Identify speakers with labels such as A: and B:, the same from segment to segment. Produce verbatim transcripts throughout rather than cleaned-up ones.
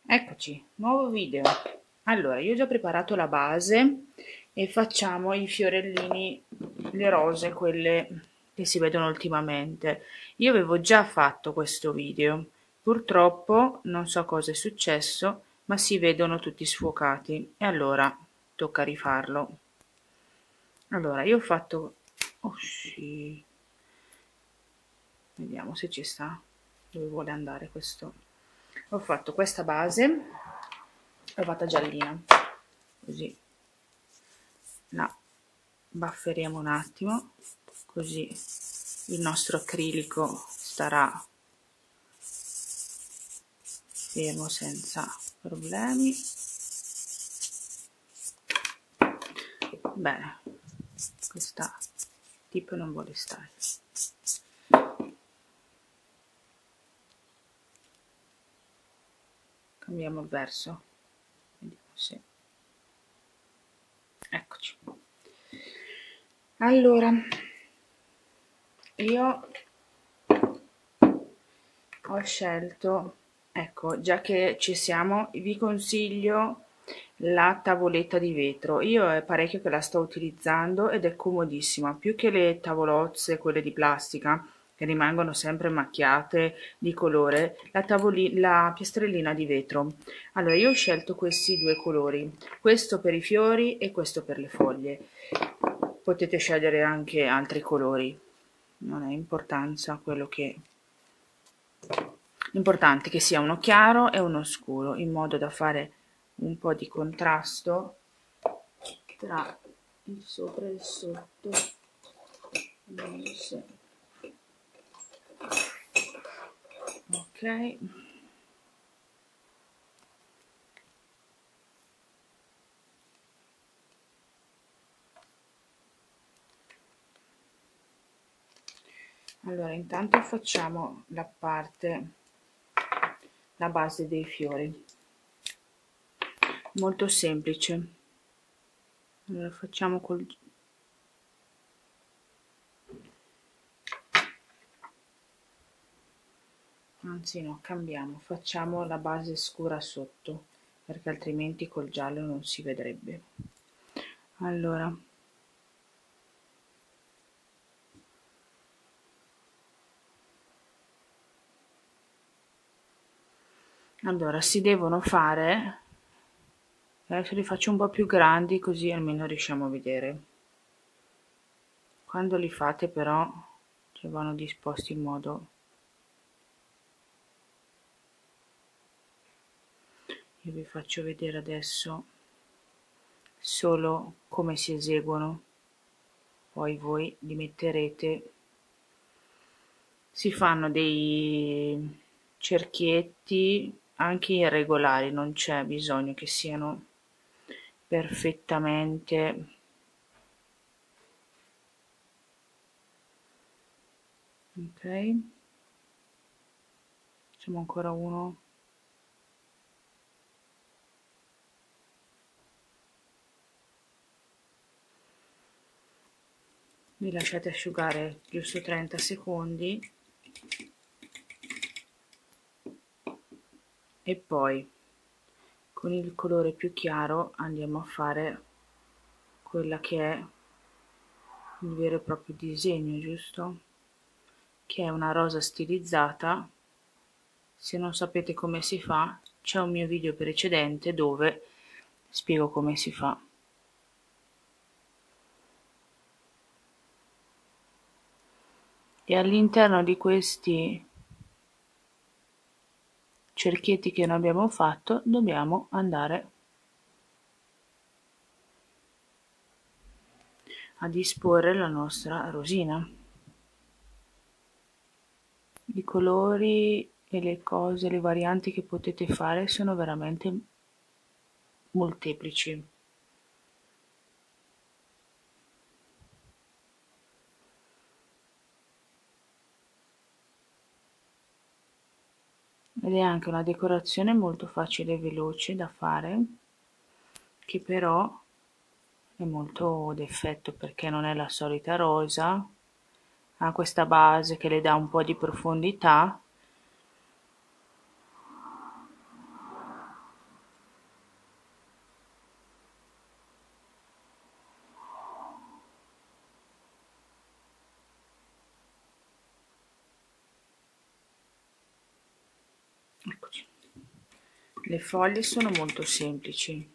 A: Eccoci, nuovo video. Allora, io ho già preparato la base e facciamo i fiorellini, le rose, quelle che si vedono ultimamente. Io avevo già fatto questo video, purtroppo non so cosa è successo, ma si vedono tutti sfocati e allora tocca rifarlo. Allora, io ho fatto... Oh sì, vediamo se ci sta, dove vuole andare questo. Ho fatto questa base, l'ho fatta giallina, così la bafferiamo un attimo, così il nostro acrilico starà fermo senza problemi. Bene, questa tip non vuole stare. Cambiamo il verso, vediamo se... Eccoci. Allora, io ho scelto, ecco, già che ci siamo, vi consiglio la tavoletta di vetro. Io è parecchio che la sto utilizzando ed è comodissima, più che le tavolozze, quelle di plastica, che rimangono sempre macchiate di colore, la, tavoli- la piastrellina di vetro. Allora, io ho scelto questi due colori, questo per i fiori e questo per le foglie. Potete scegliere anche altri colori, non è importanza quello che... L'importante è che sia uno chiaro e uno scuro, in modo da fare un po' di contrasto tra il sopra e il sotto. Ok. Allora, intanto facciamo la parte, la base dei fiori. Molto semplice. Allora, facciamo col... Anzi no, cambiamo, facciamo la base scura sotto, perché altrimenti col giallo non si vedrebbe. Allora, allora si devono fare, adesso li faccio un po' più grandi così almeno riusciamo a vedere. Quando li fate però ci vanno disposti in modo... Io vi faccio vedere adesso solo come si eseguono, poi voi li metterete. Si fanno dei cerchietti anche irregolari, non c'è bisogno che siano perfettamente... Ok, facciamo ancora uno. Vi lasciate asciugare giusto trenta secondi e poi con il colore più chiaro andiamo a fare quella che è il vero e proprio disegno, giusto? Che è una rosa stilizzata. Se non sapete come si fa, c'è un mio video precedente dove spiego come si fa. E all'interno di questi cerchietti che non abbiamo fatto dobbiamo andare a disporre la nostra rosina. I colori e le cose, le varianti che potete fare sono veramente molteplici. Ed è anche una decorazione molto facile e veloce da fare, che però è molto d'effetto perché non è la solita rosa, ha questa base che le dà un po' di profondità Le foglie sono molto semplici.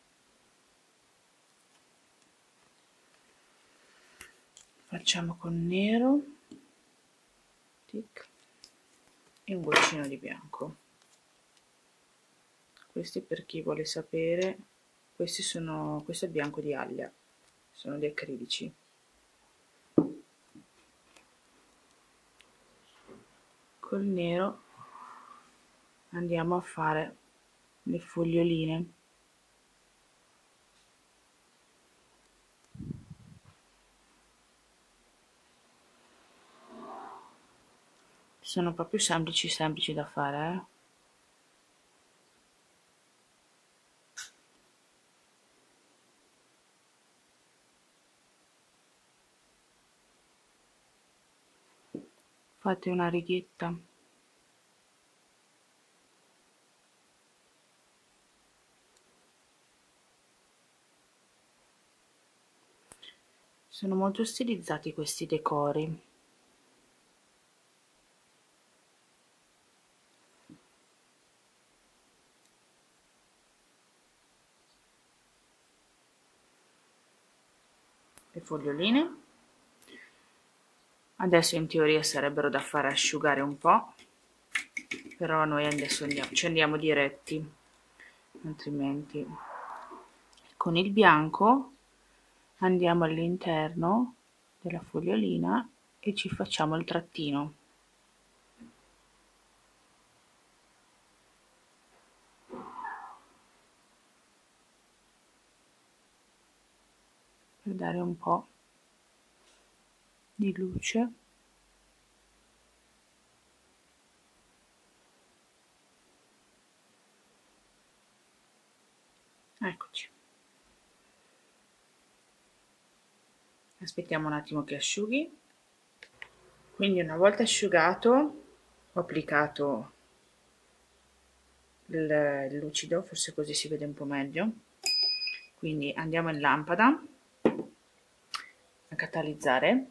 A: Facciamo con nero, tic, e un goccino di bianco. Questi, per chi vuole sapere, questi sono, questo è il bianco di aglia, sono gli acrilici. Col nero andiamo a fare le foglioline. Sono proprio semplici semplici da fare, eh? Fate una righetta. Sono molto stilizzati questi decori. Le foglioline. Adesso in teoria sarebbero da fare asciugare un po', però noi adesso andiamo, ci andiamo diretti, altrimenti con il bianco andiamo all'interno della fogliolina e ci facciamo il trattino. Per dare un po' di luce. Eccoci. Aspettiamo un attimo che asciughi. Quindi una volta asciugato ho applicato il lucido, forse così si vede un po' meglio. Quindi andiamo in lampada a catalizzare.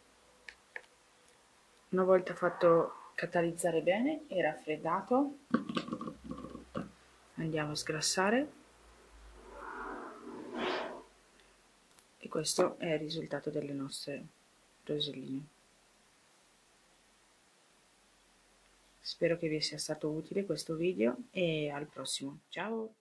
A: Una volta fatto catalizzare bene e raffreddato, andiamo a sgrassare e questo è il risultato delle nostre roselline. Spero che vi sia stato utile questo video e al prossimo. Ciao!